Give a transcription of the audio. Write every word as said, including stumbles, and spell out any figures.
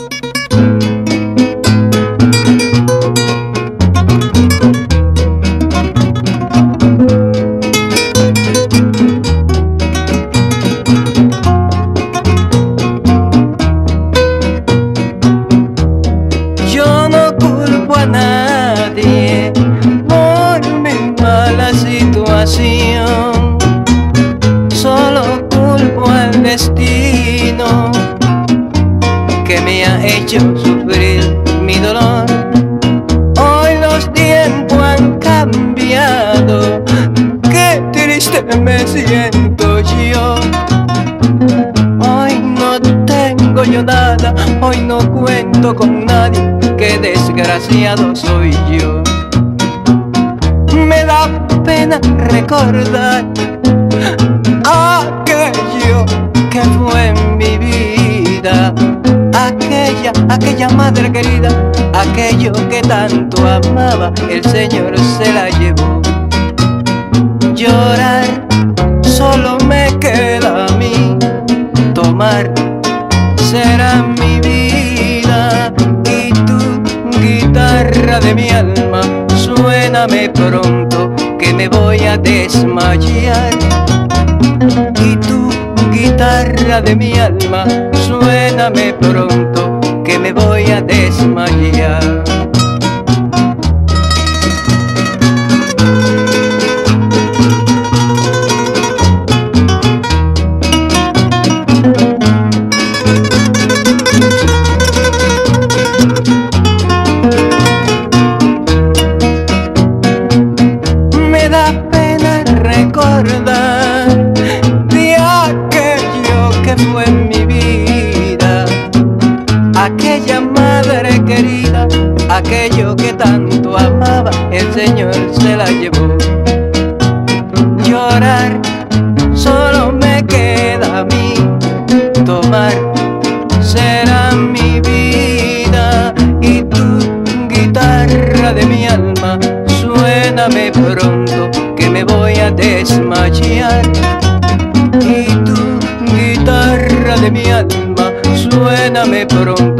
Yo no culpo a nadie por mi mala situación, solo culpo al destino que me ha hecho sufrir mi dolor. Hoy los tiempos han cambiado, qué triste me siento yo. Hoy no tengo yo nada, hoy no cuento con nadie, qué desgraciado soy yo. Me da pena recordar aquello que fue en mi vida, aquella, aquella madre querida, aquello que tanto amaba, el Señor se la llevó. Llorar solo me queda a mí, tomar será mi vida, y tu guitarra de mi alma, suéname pronto que me voy a desmayar. Y tu guitarra de mi alma, suéname pronto que me voy a desmayar. Me da pena recordar de aquello que fue en mi vida, aquella madre querida, aquello que tanto amaba, el Señor se la llevó. Llorar solo me queda a mí, tomar será mi vida, y tu guitarra de mi alma, suéname pronto que me voy a desmayar. Y tu guitarra de mi alma, suéname pronto